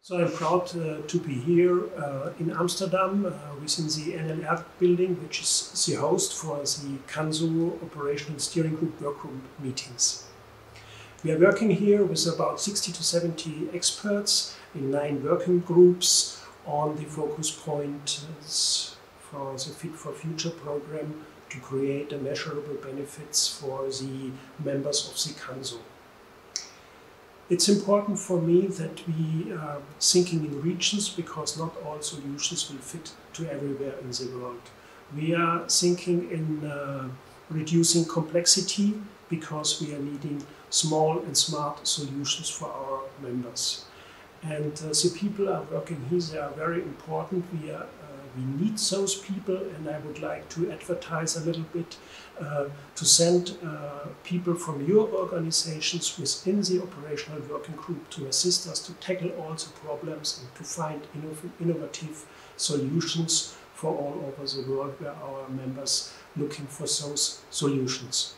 So I'm proud to be here in Amsterdam within the NLR building, which is the host for the CANSO Operational Steering Group Workgroup meetings. We are working here with about 60 to 70 experts in 9 working groups on the focus points for the Fit for Future program to create measurable benefits for the members of the CANSO. It's important for me that we are thinking in regions because not all solutions will fit to everywhere in the world. We are thinking in reducing complexity because we are needing small and smart solutions for our members. And the people are working here, they are very important. We need those people, and I would like to advertise a little bit to send people from your organizations within the operational working group to assist us to tackle all the problems and to find innovative solutions for all over the world where our members looking for those solutions.